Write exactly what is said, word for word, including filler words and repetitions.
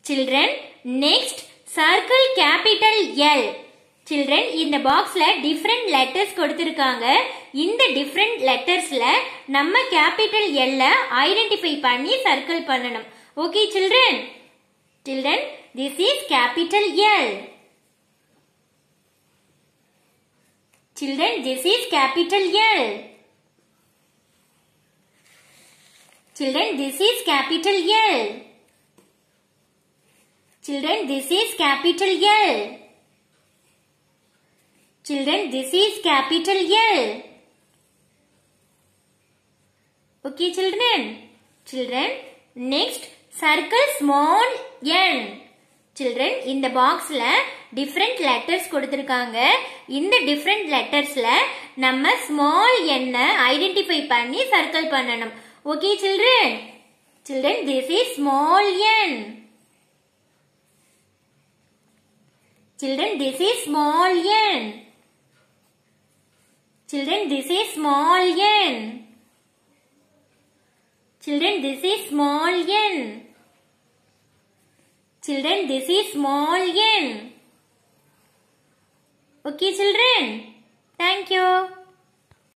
Children, next circle capital L. Children, இந்த boxல different letters கொடுத்திருக்காங்க. இந்த different lettersல நம்ம capital L identify பண்ணி circle பண்ணணும். Okay, children? Children, this is capital L. Children, this is capital L. Children, this is capital L. Children, this is capital L. Children, this is capital L. Okay, children? Children, next circle small n. Children, in the box la different letters கொடுத்திருக்காங்க. இந்த different lettersல நம்ம small n identify பண்ணி circle பண்ணணும். Okay, children? Children, this is small n. Children, this is small n. Children, this is small n. Children, this is small n. Children, this is small n. Okay, children? Thank you.